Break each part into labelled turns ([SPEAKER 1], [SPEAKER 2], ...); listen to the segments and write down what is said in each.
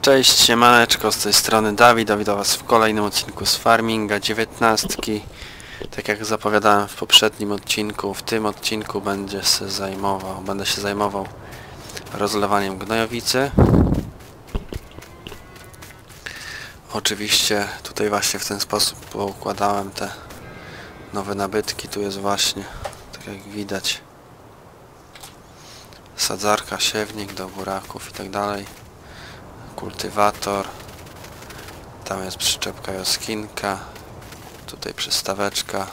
[SPEAKER 1] Cześć, siemaneczko, z tej strony Dawid, witam was w kolejnym odcinku z Farminga 19. Tak jak zapowiadałem w poprzednim odcinku, w tym odcinku będę się zajmował rozlewaniem gnojowicy. Oczywiście tutaj właśnie w ten sposób poukładałem te nowe nabytki. Tu jest właśnie, tak jak widać, sadzarka, siewnik do buraków i tak dalej. Kultywator, tam jest przyczepka joskinka, tutaj przystaweczka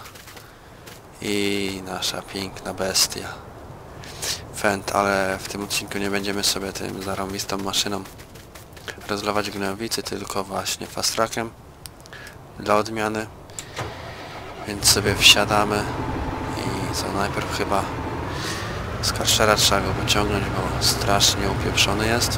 [SPEAKER 1] i nasza piękna bestia Fendt, ale w tym odcinku nie będziemy sobie tym zarąbistą maszyną rozlewać gnojowicy, tylko właśnie fast trackiem dla odmiany, więc sobie wsiadamy i co, najpierw chyba z karszera trzeba go pociągnąć, bo strasznie upieprzony jest.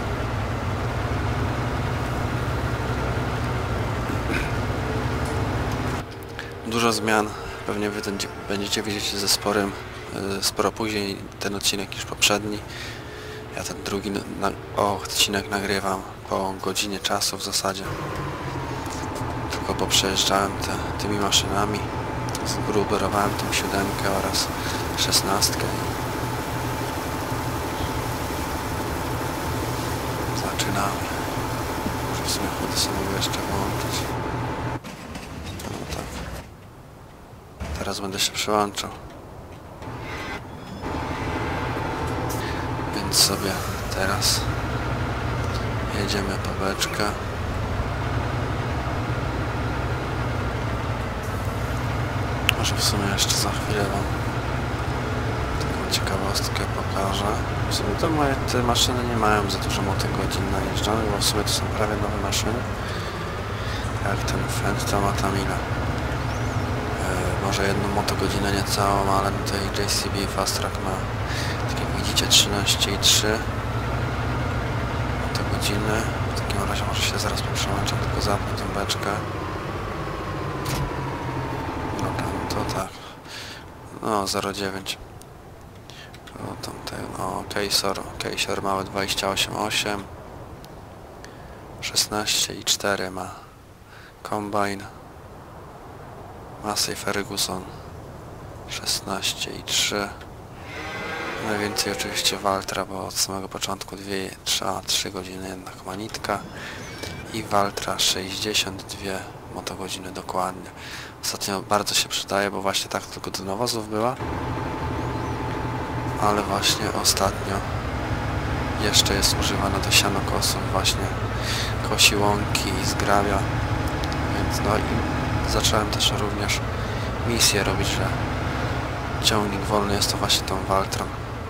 [SPEAKER 1] Dużo zmian, pewnie wy będziecie widzieć ze sporo później ten odcinek niż poprzedni. Ja ten drugi odcinek nagrywam po godzinie czasu w zasadzie. Tylko poprzejeżdżałem tymi maszynami, zgruberowałem tą 7 oraz 16. Zaczynamy. Może w sumie chodzę sobie jeszcze włączyć. Teraz będę się przełączał. Więc sobie teraz jedziemy po beczkę. Może w sumie jeszcze za chwilę wam taką ciekawostkę pokażę. W sumie to te maszyny nie mają za dużo motogodzin najeżdżanych, bo w sumie to są prawie nowe maszyny. Jak ten Fendt to ma tam ile? Może jedną motogodzinę niecałą, ale tutaj JCB Fast Track ma, tak jak widzicie, 13,3 motogodziny. W takim razie może się zaraz przełączam, tylko zapnę tą beczkę. No tam to tak. No 0,9. O tamten, o Keysor mały 28,8. 16,4 ma Combine. Massey Ferguson 16,3. Najwięcej oczywiście Valtra, bo od samego początku 3 godziny jednak manitka. I Valtra 62 motogodziny dokładnie. Ostatnio bardzo się przydaje, bo właśnie tak tylko do nawozów była. Ale właśnie ostatnio jeszcze jest używana do sianokosów, właśnie kosi łąki i zgrabia. Więc no i zacząłem też również misję robić, że ciągnik wolny jest to właśnie tą Valtrą.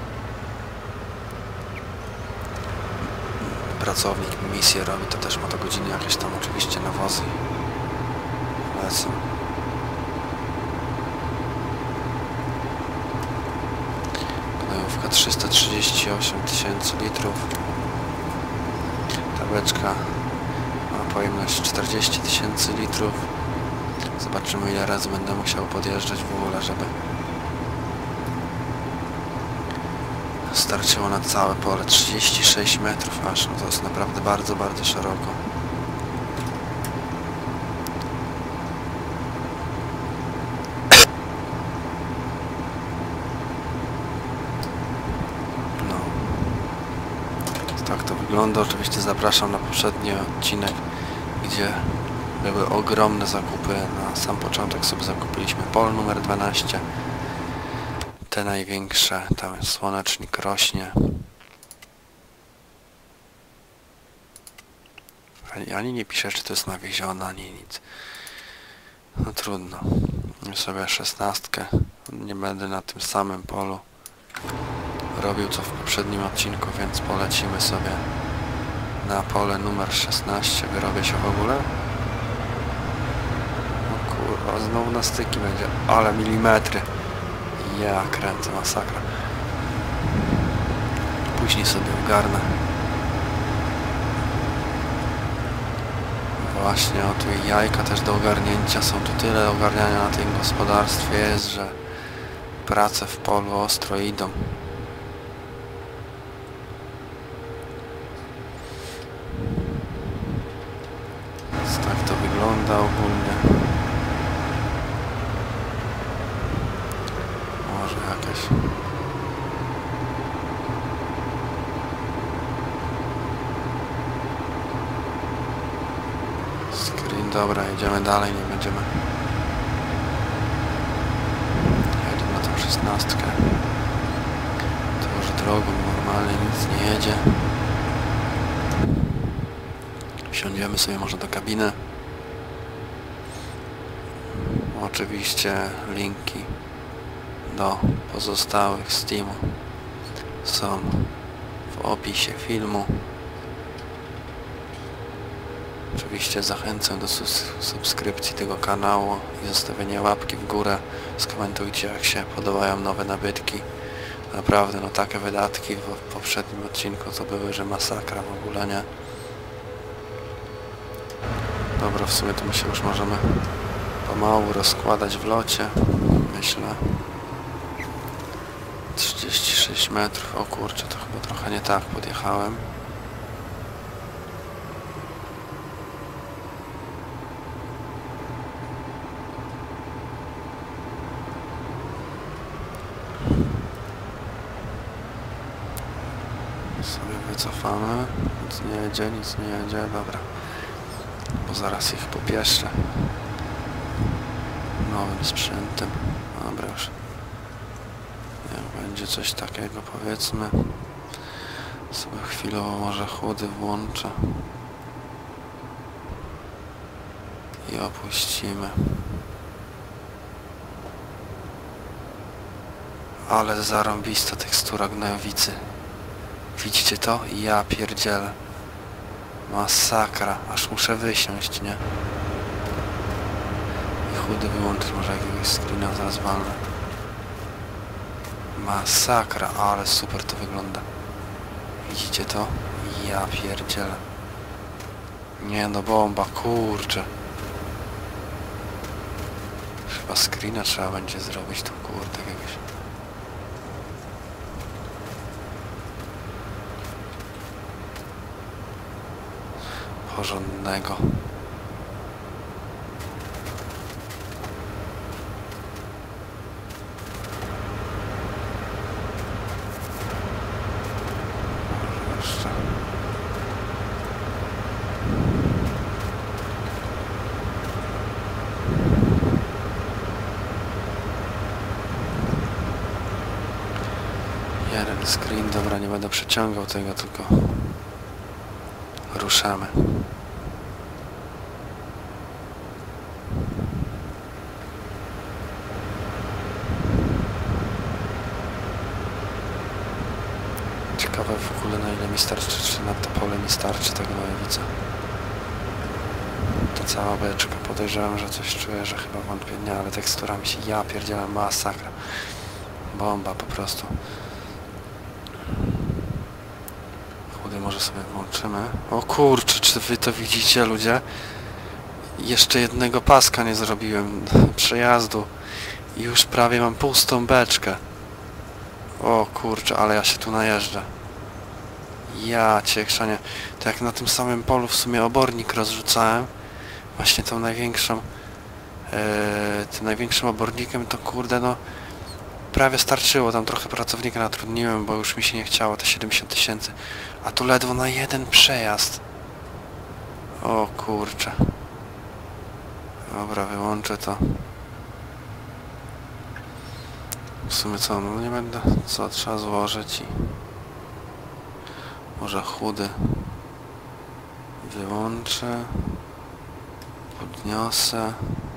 [SPEAKER 1] Pracownik misję robi, to też motogodziny jakieś tam oczywiście nawozy lecą. Gnojówka 338 000 litrów. Ta beczka ma pojemność 40 000 litrów. Zobaczymy, ile razy będę musiał podjeżdżać w ogóle, żeby starczyło na całe pole. 36 metrów aż, no to jest naprawdę bardzo, bardzo szeroko. No. Tak to wygląda. Oczywiście zapraszam na poprzedni odcinek, gdzie były ogromne zakupy. Na sam początek sobie zakupiliśmy pol numer 12. Te największe, tam słonecznik rośnie. Ani nie pisze, czy to jest nawiezione, ani nic. No trudno. Sobie 16. Nie będę na tym samym polu robił co w poprzednim odcinku, więc polecimy sobie na pole numer 16. Wyrobię się w ogóle. O, znowu na styki będzie, ale milimetry. Ja kręcę, masakra. Później sobie ogarnę. Właśnie, o tu jajka też do ogarnięcia są. Tu tyle ogarniania na tym gospodarstwie jest, że prace w polu ostro idą. wygląda ogólnie. Może jakieś... Screen, dobra, jedziemy dalej, nie będziemy... Jedziemy na tą 16. To już drogą normalnie nic nie jedzie. Wsiądziemy sobie może do kabiny. Oczywiście linki do pozostałych Steamu są w opisie filmu. Oczywiście zachęcam do subskrypcji tego kanału i zostawienia łapki w górę. Skomentujcie, jak się podobają nowe nabytki. Naprawdę, no takie wydatki w poprzednim odcinku to były, że masakra w ogóle, nie? Dobra, w sumie to my się już możemy pomału rozkładać w locie, myślę. 36 metrów, o kurczę, to chyba trochę nie tak podjechałem. Sobie wycofamy, nic nie jedzie, dobra. Bo zaraz ich popieszczę nowym sprzętem. Dobra, już jak będzie coś takiego, powiedzmy, sobie chwilowo może chłody włączę i opuścimy. Ale zarąbista tekstura gnojowicy. Widzicie to? Ja pierdzielę. Masakra, aż muszę wysiąść, nie? I chudy wyłączyć, może jakiegoś screena zaraz walnę. Masakra, ale super to wygląda. Widzicie to? Ja pierdzielę. Nie no, bomba, kurczę. Chyba screena trzeba będzie zrobić, tu kurde jakiegoś. Porządnego. Jeszcze. Jeden screen, dobra, nie będę przeciągał tego, tylko ruszamy. Ciekawe w ogóle, na ile mi starczy, czy na to pole mi starczy tego gnojowica. Ta cała beczka, podejrzewam, że coś czuję, że chyba wątpię, nie, ale tekstura mi się, ja pierdzielę, masakra. Bomba po prostu. Chudy może sobie włączymy. O kurczę, czy wy to widzicie, ludzie? Jeszcze jednego paska nie zrobiłem przejazdu i już prawie mam pustą beczkę. O kurczę, ale ja się tu najeżdżę. Ja cię chrzanie. To jak na tym samym polu w sumie obornik rozrzucałem. Właśnie tą największą tym największym obornikiem, to kurde no prawie starczyło. Tam trochę pracownika natrudniłem, bo już mi się nie chciało te 70 000. A tu ledwo na jeden przejazd. O kurczę. Dobra, wyłączę to. W sumie co, no nie będę, co trzeba złożyć i może chudy wyłączę, podniosę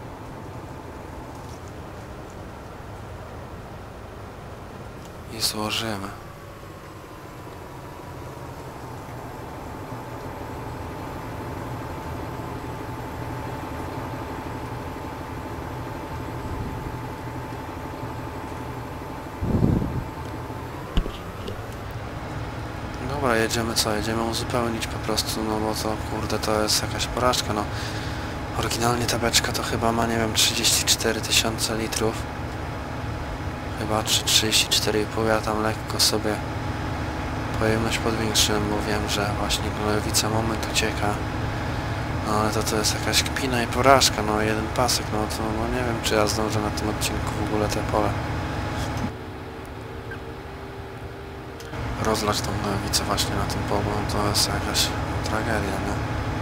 [SPEAKER 1] i złożymy. Dobra, jedziemy co? Jedziemy uzupełnić po prostu, no bo to kurde to jest jakaś porażka, no. Oryginalnie ta beczka to chyba ma, nie wiem, 34 000 litrów. Chyba 34,5, ja tam lekko sobie pojemność podwiększyłem, bo wiem, że właśnie gnojowica moment ucieka. No ale to jest jakaś kpina i porażka, no jeden pasek, no to no nie wiem, czy ja zdążę na tym odcinku w ogóle te pole rozlać tą nowicę właśnie na tym polu, no to jest jakaś tragedia, nie?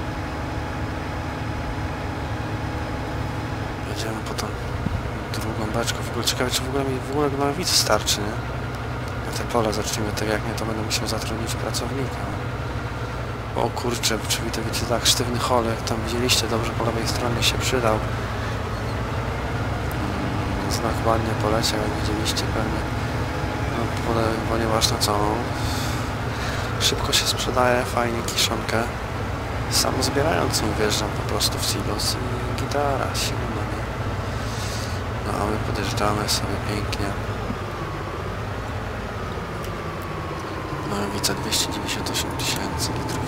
[SPEAKER 1] Jedziemy po tą drugą beczkę, w ogóle ciekawe, czy w ogóle mi gnojowicy starczy, nie? Na te pole zacznijmy, tak jak nie, to będę musiał zatrudnić pracownika. O kurczę, czy widzicie tak, sztywny hol, jak tam widzieliście, dobrze po lewej stronie się przydał. Znak ładnie poleciał, jak widzieliście pewnie. No, ponieważ no co, szybko się sprzedaje, fajnie kiszonkę. Samozbierającą wjeżdżam po prostu w silos i gitara, silna, nie? No a my podjeżdżamy sobie pięknie. No widzę 298 000 litrów.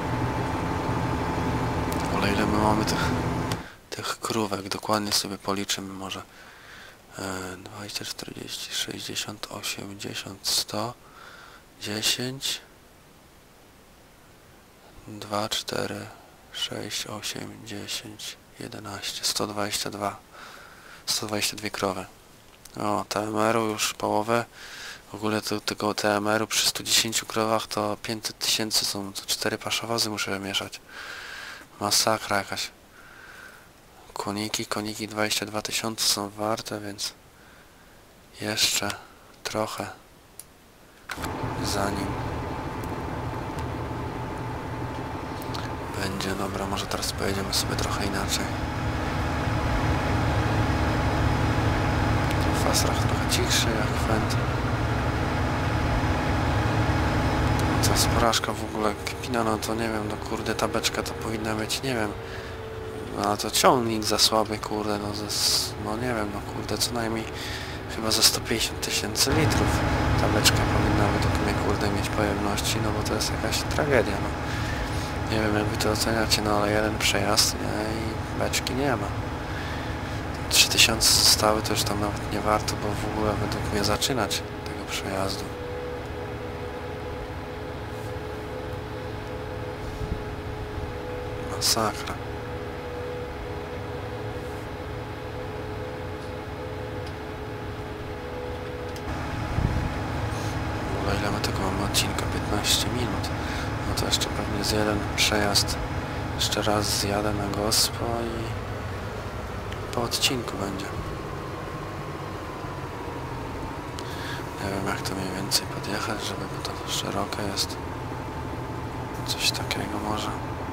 [SPEAKER 1] Ale ile my mamy tych krówek? Dokładnie sobie policzymy może. 20, 40, 60, 80, 100, 10, 2, 4, 6, 8, 10, 11, 122 krowy. O, TMR-u już połowę. W ogóle tego TMR-u przy 110 krowach to 500 000 są, to 4 paszowozy muszę mieszać. Masakra jakaś. Koniki 22 000 są warte, więc jeszcze trochę zanim będzie. Dobra, może teraz pojedziemy sobie trochę inaczej. Fasrach trochę cichszy jak Fendt. Co jest porażka w ogóle, kpina, no to nie wiem, no kurde, ta beczka to powinna być, nie wiem, no to ciągnik za słaby, kurde, no nie wiem, no kurde, co najmniej chyba za 150 000 litrów ta beczka powinna według mnie, kurde, mieć pojemności, no bo to jest jakaś tragedia, no. Nie wiem, jak wy to oceniacie, no ale jeden przejazd, nie, i beczki nie ma. 3000 zostały, to już tam nawet nie warto, bo w ogóle według mnie zaczynać tego przejazdu. Masakra. W ogóle ile my tego mamy odcinka? 15 minut. No to jeszcze pewnie z jeden przejazd. Jeszcze raz zjadę na gospo i po odcinku będzie. Nie wiem, jak to mniej więcej podjechać, żeby to szerokie jest. Coś takiego może.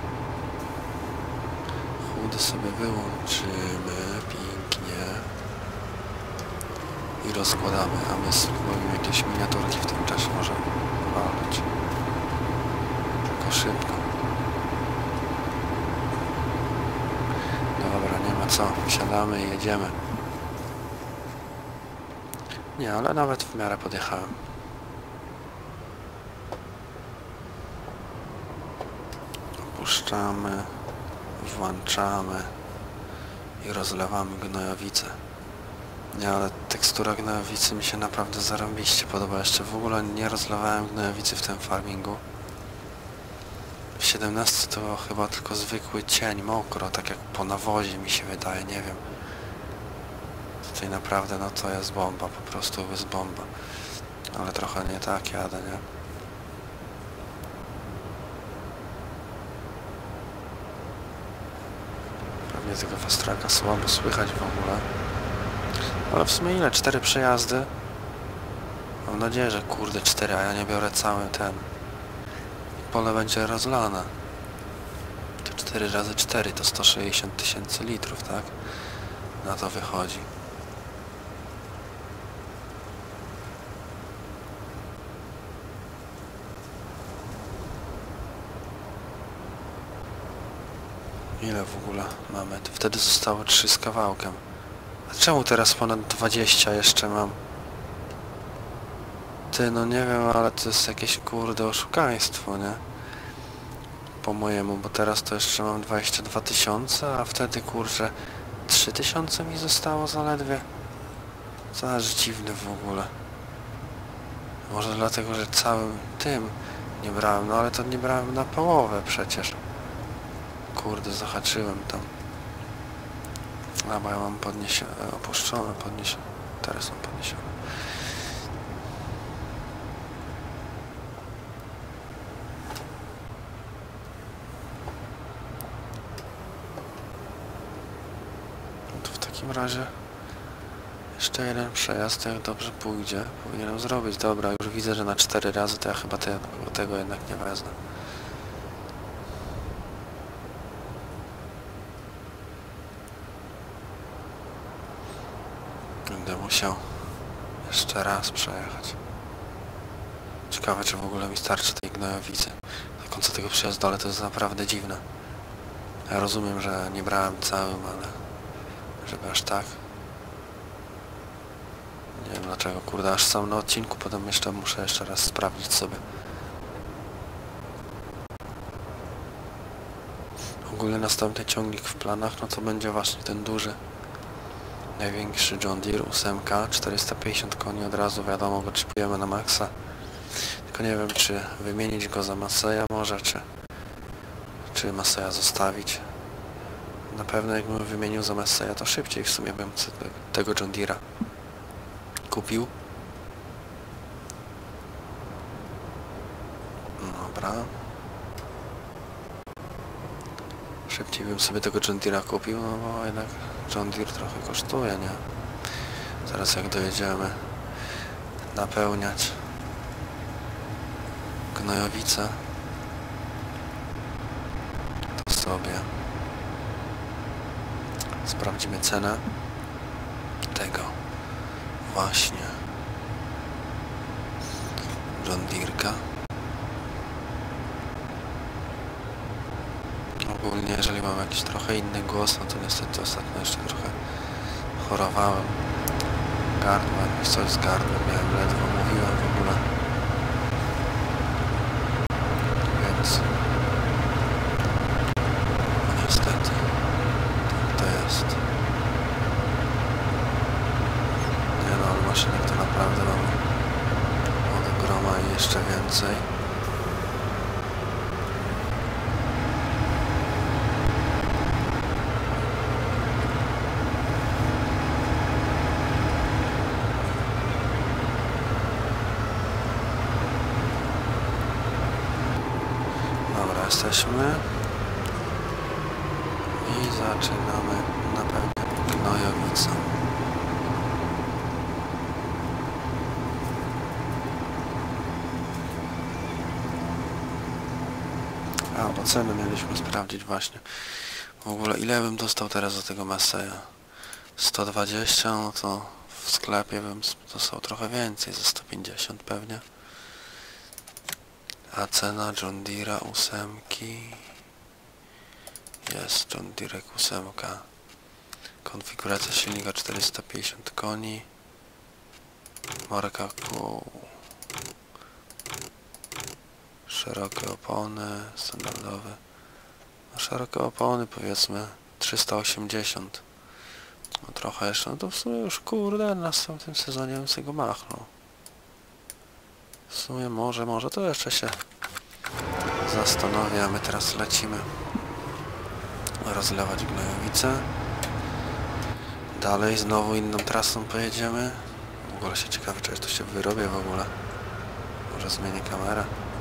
[SPEAKER 1] Chudy sobie wyłączymy pięknie i rozkładamy, a my spróbujemy jakieś miniaturki w tym czasie może walczyć. Tylko szybko. Dobra, nie ma co. Wsiadamy i jedziemy. Nie, ale nawet w miarę podjechałem. Opuszczamy, włączamy i rozlewamy gnojowicę. Nie, ale tekstura gnojowicy mi się naprawdę zarąbiście podoba. Jeszcze w ogóle nie rozlewałem gnojowicy w tym farmingu. W 17 to chyba tylko zwykły cień, mokro, tak jak po nawozie mi się wydaje, nie wiem. Tutaj naprawdę, no to jest bomba, po prostu jest bomba. Ale trochę nie tak jadę, nie? Pewnie tego fastraka słabo słychać w ogóle. Ale w sumie ile? 4 przejazdy? Mam nadzieję, że kurde 4, a ja nie biorę cały ten. I pole będzie rozlane. To 4 razy 4 to 160 000 litrów, tak? Na to wychodzi. Ile w ogóle mamy? Wtedy zostało 3 z kawałkiem. A czemu teraz ponad 20 jeszcze mam? Ty, no nie wiem, ale to jest jakieś kurde oszukaństwo, nie? Po mojemu, bo teraz to jeszcze mam 22 000, a wtedy kurczę 3000 mi zostało zaledwie. Co aż dziwne w ogóle. Może dlatego, że całym tym nie brałem, no ale to nie brałem na połowę przecież. kurde, zahaczyłem tam. A, bo ja mam opuszczone, podniesione. Teraz są podniesione. No to w takim razie jeszcze jeden przejazd, jak dobrze pójdzie, powinienem zrobić. Dobra, już widzę, że na 4 razy to ja chyba tego jednak nie wezmę. Będę musiał jeszcze raz przejechać. Ciekawe, czy w ogóle mi starczy tej gnojowicy do końca tego przejazdu, ale to jest naprawdę dziwne. Ja rozumiem, że nie brałem całym, ale żeby aż tak. Nie wiem dlaczego, kurde, aż sam na odcinku, potem muszę jeszcze raz sprawdzić sobie. Ogólnie następny ciągnik w planach, no to będzie właśnie ten duży. Największy John Deere 8, 450 koni od razu, wiadomo, go chipujemy na maksa. Tylko nie wiem, czy wymienić go za Masseya może, czy Masseya zostawić. Na pewno jakbym wymienił za Masseya, to szybciej w sumie bym tego John Deere'a kupił. Dobra. Szybciej bym sobie tego John Deere'a kupił, no bo jednak John Deere trochę kosztuje, nie? Zaraz jak dojedziemy napełniać gnojowicę, to sobie sprawdzimy cenę tego właśnie John Deere'ka. Ogólnie jeżeli mam jakiś trochę inny głos, no to niestety ostatnio jeszcze trochę chorowałem. Gardłem, coś z gardłem miałem, ledwo mówiłem w ogóle. Więc no niestety tak to jest. Nie no, ale maszynek to naprawdę mamy od groma i jeszcze więcej. Jesteśmy i zaczynamy napełniać gnojowicą. A, bo ceny mieliśmy sprawdzić właśnie. W ogóle ile bym dostał teraz za tego Masseya? 120, no to w sklepie bym dostał trochę więcej, za 150 pewnie. A cena John Deere'a 8 jest John Deere 8. Konfiguracja silnika 450 koni. Marka kół. Szerokie opony, standardowe. No, szerokie opony powiedzmy 380. No trochę jeszcze, no to w sumie już kurde, na następnym sezonie bym sobie go machnął. W sumie może to jeszcze się zastanowię, a my teraz lecimy rozlewać gnojowicę. Dalej znowu inną trasą pojedziemy. W ogóle się ciekawe, czy to się wyrobię w ogóle. Może zmienię kamerę.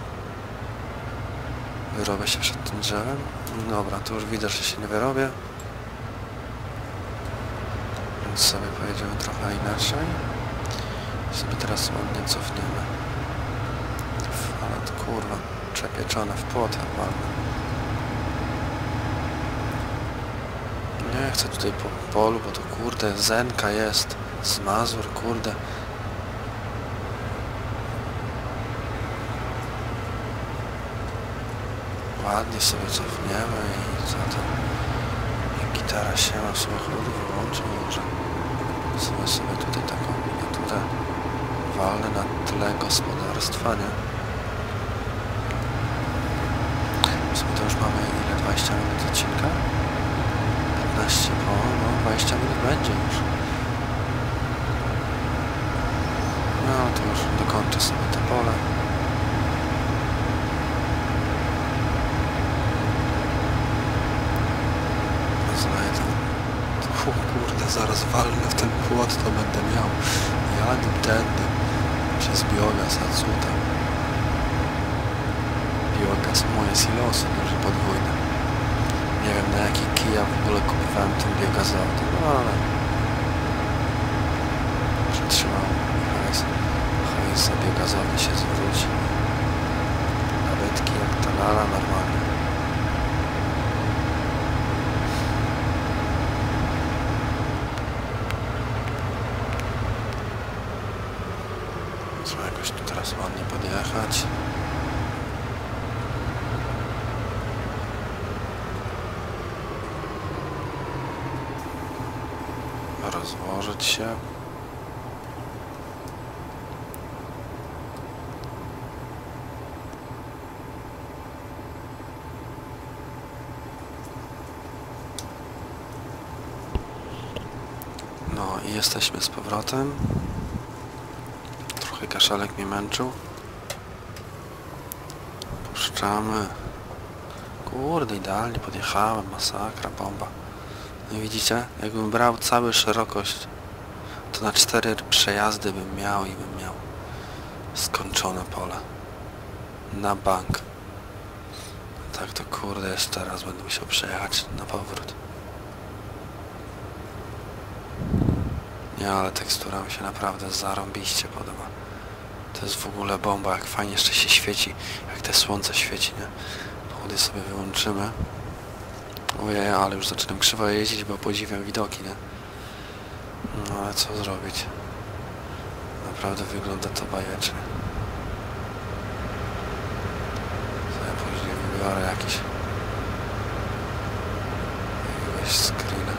[SPEAKER 1] Wyrobię się przed tym drzewem. Dobra, tu już widzę, że się nie wyrobię. Więc sobie pojedziemy trochę inaczej. I sobie teraz ładnie cofniemy. Ale to kurwa, przepieczone w płot walne. Nie chcę tutaj po polu, bo to kurde Zenka jest. Z Mazur, kurde. Ładnie sobie cofniemy i co tam. Jak gitara się ma, sobie chłody wyłączy, może sobie tutaj taką miniaturę walnę na tle gospodarstwa, nie? W sumie to już mamy ile? 20 minut odcinka? 15 po, no 20 minut będzie już. No to już dokończę sobie to pole. kurde, zaraz walnę w ten płot, to będę miał. Jadę tędy przez biogaz, a co tam? Biogaz, moje silosy, może podwójne. Nie wiem, na jaki kij ja w ogóle kupowałem ten biogazowy, no ale przytrzymał hajs za biogazowy się zwróci. Nawet jak ta lala normalnie. Trzeba jakoś tu teraz ładnie podjechać. Rozłożyć się. No i jesteśmy z powrotem. Trochę kaszelek mnie męczył. Puszczamy. Kurde, idealnie podjechałem, masakra, bomba. No widzicie, jakbym brał całą szerokość, to na 4 przejazdy bym miał i bym miał skończone pole. Na bank. Tak to kurde, jeszcze teraz będę musiał przejechać na powrót. Nie, ale tekstura mi się naprawdę zarąbiście podoba. To jest w ogóle bomba, jak fajnie jeszcze się świeci, jak te słońce świeci, nie? Chody sobie wyłączymy. Ojej, ale już zaczynam krzywo jeździć, bo podziwiam widoki, nie? No ale co zrobić? Naprawdę wygląda to bajecznie. Co ja później wybiorę jakieś screena.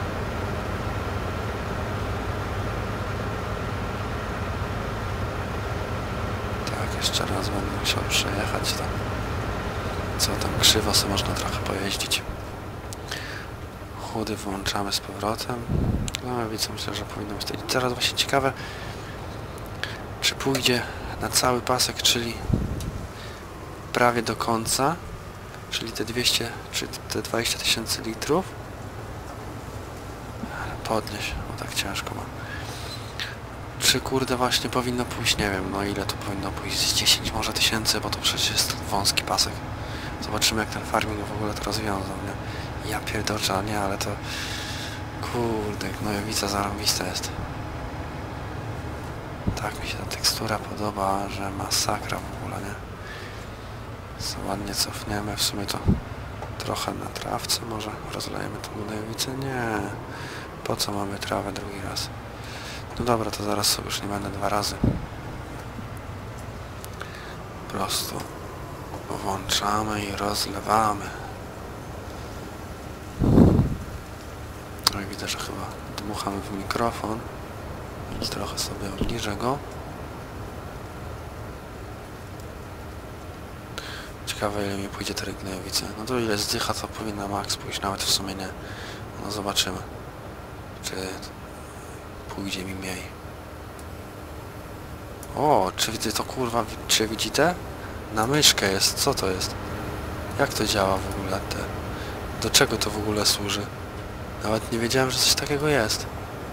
[SPEAKER 1] Tak, jeszcze raz będę musiał przejechać tam. Co tam krzywo, sobie można trochę pojeździć. Chłody włączamy z powrotem. No widzę, myślę, że powinno być. I teraz właśnie ciekawe, czy pójdzie na cały pasek, czyli prawie do końca, czyli te 200, czy te 20 000 litrów. Podnieś, bo tak ciężko ma. Czy kurde właśnie powinno pójść, nie wiem, no ile to powinno pójść, z 10 może tysięcy, bo to przecież jest wąski pasek. Zobaczymy, jak ten farming w ogóle to rozwiązał, nie? Ja pierdolę, nie, ale to kurde, gnojowica zarąbista jest. Tak mi się ta tekstura podoba, że masakra w ogóle, nie? Co ładnie cofniemy, w sumie to trochę na trawce może rozlejemy tą gnojowicę, nie. Po co mamy trawę drugi raz? No dobra, to zaraz sobie już nie będę 2 razy. Po prostu włączamy i rozlewamy. No i widzę, że chyba dmuchamy w mikrofon. Więc trochę sobie obniżę go. Ciekawe, ile mi pójdzie te gnojowice. No to ile zdycha, to powinna max pójść, nawet w sumie nie. No zobaczymy, czy pójdzie mi mniej. O, czy widzę to kurwa, czy widzicie? Na myszkę jest, co to jest? Jak to działa w ogóle te? Do czego to w ogóle służy? Nawet nie wiedziałem, że coś takiego jest.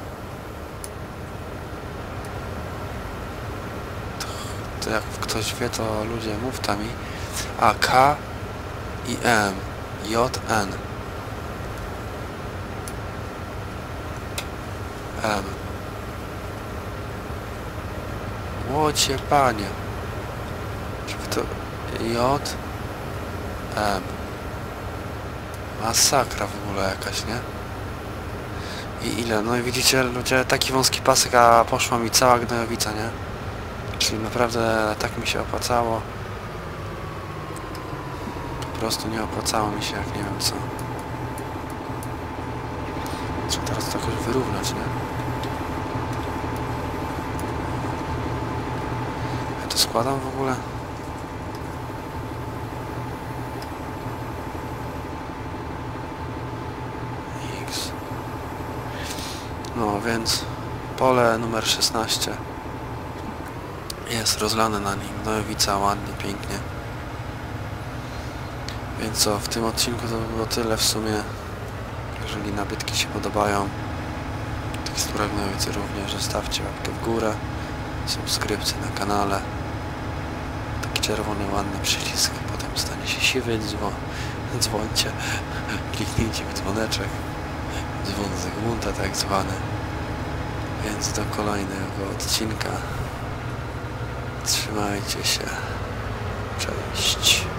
[SPEAKER 1] To jak ktoś wie, to ludzie mówcie mi. A, K i M. J, N. M. Łocie panie. Żeby to... J, M. Masakra w ogóle jakaś, nie? I ile? No i widzicie, ludzie, taki wąski pasek, a poszła mi cała gnojowica, nie? Czyli naprawdę tak mi się opłacało. Po prostu nie opłacało mi się, jak nie wiem co. Trzeba teraz to jakoś wyrównać, nie? Ja to składam w ogóle? X. No więc pole numer 16 jest rozlane na nim, gnojowica ładnie, pięknie. Więc co, w tym odcinku to by było tyle w sumie. Jeżeli nabytki się podobają, to Teksturach ojcy również zostawcie łapkę w górę, subskrypcję na kanale, taki czerwony ładny przycisk, potem stanie się siwy, dzwońcie, kliknijcie w dzwoneczek, dzwon Zygmunta tak zwany, więc do kolejnego odcinka, trzymajcie się, cześć.